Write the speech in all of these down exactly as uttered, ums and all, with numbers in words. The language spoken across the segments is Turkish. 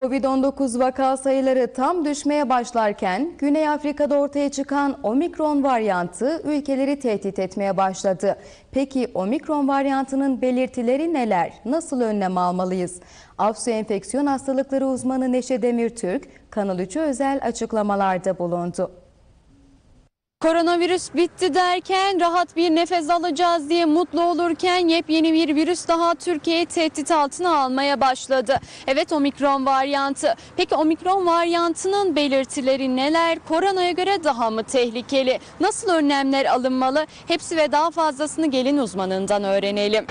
Covid on dokuz vaka sayıları tam düşmeye başlarken Güney Afrika'da ortaya çıkan omikron varyantı ülkeleri tehdit etmeye başladı. Peki omikron varyantının belirtileri neler? Nasıl önlem almalıyız? Afsu Enfeksiyon Hastalıkları uzmanı Neşe Demirtürk, Kanal üç'e özel açıklamalarda bulundu. Koronavirüs bitti derken, rahat bir nefes alacağız diye mutlu olurken yepyeni bir virüs daha Türkiye'yi tehdit altına almaya başladı. Evet, omikron varyantı. Peki omikron varyantının belirtileri neler? Koronaya göre daha mı tehlikeli? Nasıl önlemler alınmalı? Hepsi ve daha fazlasını gelin uzmanından öğrenelim.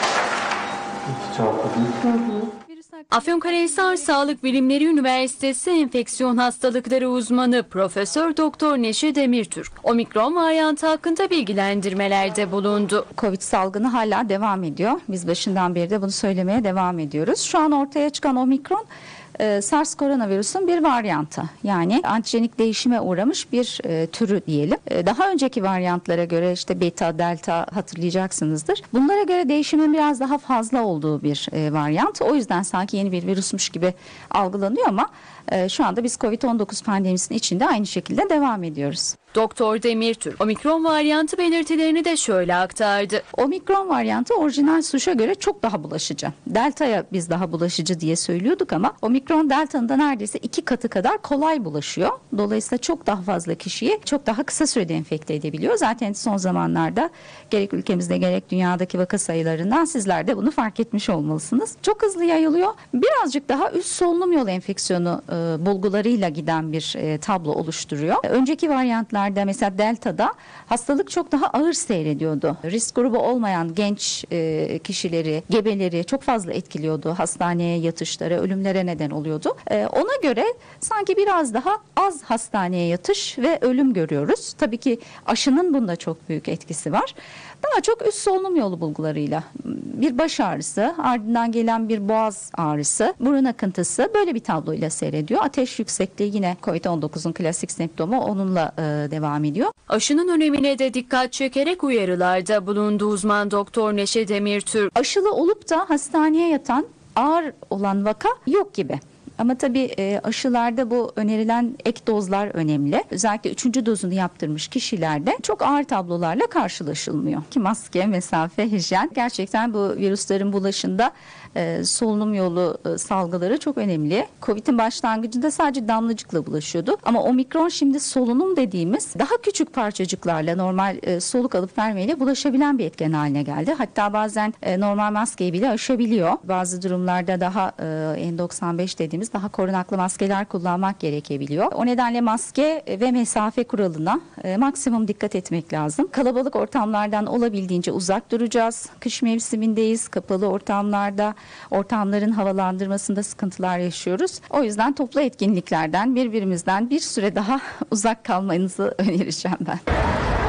Afyonkarahisar Sağlık Bilimleri Üniversitesi Enfeksiyon Hastalıkları uzmanı Profesör Doktor Neşe Demirtürk, omikron varyantı hakkında bilgilendirmelerde bulundu. Covid salgını hala devam ediyor. Biz başından beri de bunu söylemeye devam ediyoruz. Şu an ortaya çıkan omikron SARS koronavirüsün bir varyantı, yani antijenik değişime uğramış bir e, türü diyelim. E, daha önceki varyantlara göre işte beta, delta hatırlayacaksınızdır. Bunlara göre değişimin biraz daha fazla olduğu bir e, varyant. O yüzden sanki yeni bir virüsmüş gibi algılanıyor ama e, şu anda biz Covid on dokuz pandemisinin içinde aynı şekilde devam ediyoruz. Doktor Demirtürk, omikron varyantı belirtilerini de şöyle aktardı. Omikron varyantı orijinal suşa göre çok daha bulaşıcı. Delta'ya biz daha bulaşıcı diye söylüyorduk ama omikron delta'nın da neredeyse iki katı kadar kolay bulaşıyor. Dolayısıyla çok daha fazla kişiyi çok daha kısa sürede enfekte edebiliyor. Zaten son zamanlarda gerek ülkemizde gerek dünyadaki vaka sayılarından sizler de bunu fark etmiş olmalısınız. Çok hızlı yayılıyor. Birazcık daha üst solunum yolu enfeksiyonu e, bulgularıyla giden bir e, tablo oluşturuyor. Önceki varyantlar mesela delta'da hastalık çok daha ağır seyrediyordu. Risk grubu olmayan genç e, kişileri, gebeleri çok fazla etkiliyordu. Hastaneye yatışlara, ölümlere neden oluyordu. E, ona göre sanki biraz daha az hastaneye yatış ve ölüm görüyoruz. Tabii ki aşının bunda çok büyük etkisi var. Daha çok üst solunum yolu bulgularıyla bir baş ağrısı, ardından gelen bir boğaz ağrısı, burun akıntısı böyle bir tabloyla seyrediyor. Ateş yüksekliği yine Covid on dokuzun klasik semptomu, onunla e, devam ediyor. Aşının önemine de dikkat çekerek uyarılarda bulundu uzman doktor Neşe Demirtürk. Aşılı olup da hastaneye yatan ağır olan vaka yok gibi. Ama tabii e, aşılarda bu önerilen ek dozlar önemli. Özellikle üçüncü dozunu yaptırmış kişilerde çok ağır tablolarla karşılaşılmıyor. Ki maske, mesafe, hijyen gerçekten bu virüslerin bulaşında e, solunum yolu e, salgıları çok önemli. Covid'in başlangıcında sadece damlacıkla bulaşıyordu. Ama omikron şimdi solunum dediğimiz daha küçük parçacıklarla normal e, soluk alıp vermeyle bulaşabilen bir etken haline geldi. Hatta bazen e, normal maskeyi bile aşabiliyor. Bazı durumlarda daha e, N doksan beş dediğimiz daha korunaklı maskeler kullanmak gerekebiliyor. O nedenle maske ve mesafe kuralına e, maksimum dikkat etmek lazım. Kalabalık ortamlardan olabildiğince uzak duracağız. Kış mevsimindeyiz. Kapalı ortamlarda, ortamların havalandırmasında sıkıntılar yaşıyoruz. O yüzden toplu etkinliklerden, birbirimizden bir süre daha uzak kalmanızı önereceğim ben.